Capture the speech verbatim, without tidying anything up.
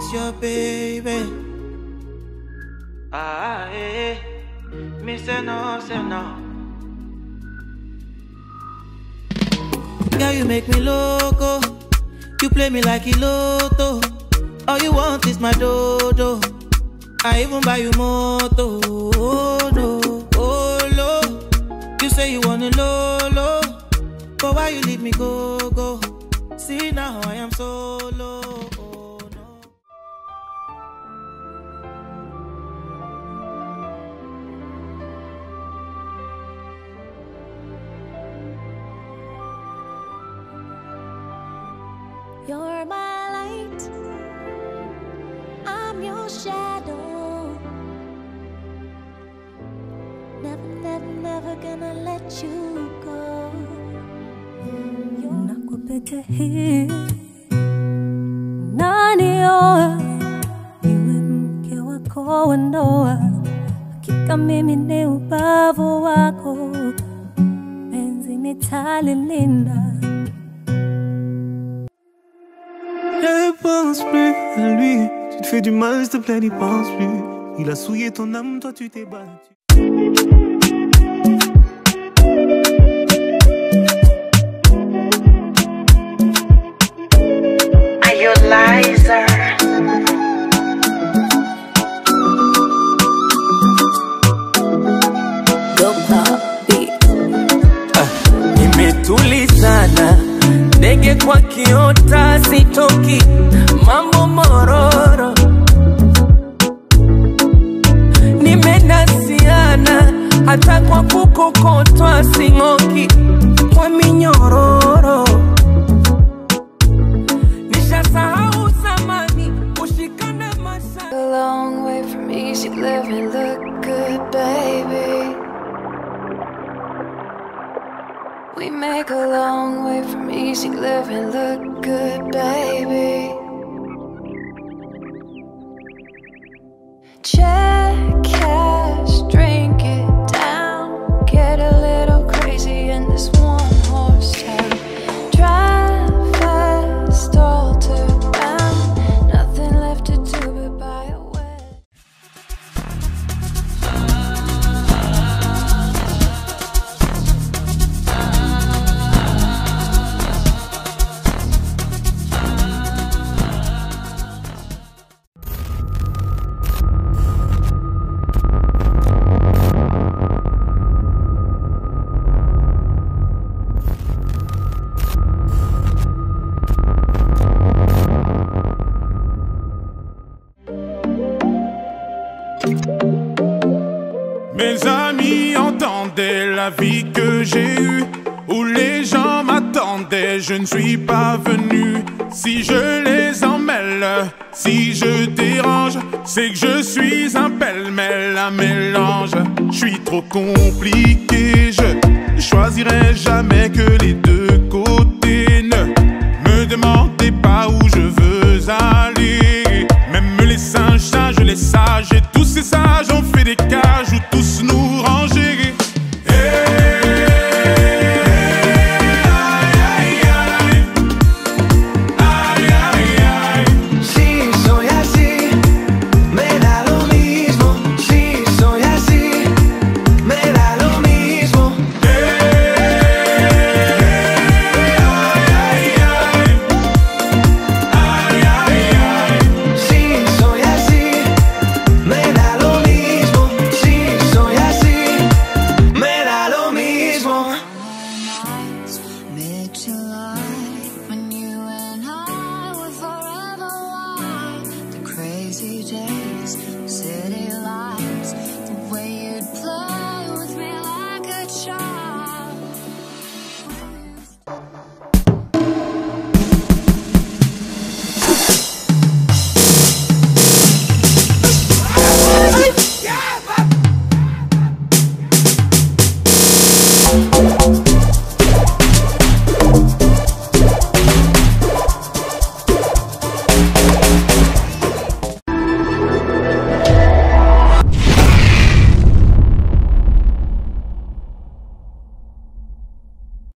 it's your baby. Ah, eh, me say no, say no. Girl, you make me loco. You play me like a lotto. All you want is my dodo. I even buy you moto. Oh no, oh no. You say you wanna lolo, but why you leave me go, go? See now I am solo. Oh no. You're my light, I'm your shadow. Never, never, never gonna let you go. Nakupete hii nani oa, iwe mke wako wa ndoa. Hakika mimi ni ubavu wako, penzi nitalilinda. Ne pense plus à lui, tu te fais du mal, s'il te plaît, n'y pense plus. Il a souillé ton âme, toi tu t'es battu. Nimetulizana ndege kwa kiota sitoki, mambo mororo. Nimenasiana hata kwa kukokotwa singoki, kwa minyororo. Nishasahau zamani kushikana masa. A long way from easy living, look good, baby. We make a long way from easy living, look good, baby. Check cash, drink it down, get a little crazy in this one horse town. Drive fast, alter bound, nothing left to do but buy a wet. Mes amis entendaient la vie que j'ai eue, où les gens m'attendaient, je ne suis pas venu. Si je les emmêle, si je dérange, c'est que je suis un pêle-mêle, un mélange. Je suis trop compliqué, je choisirai jamais que les deux.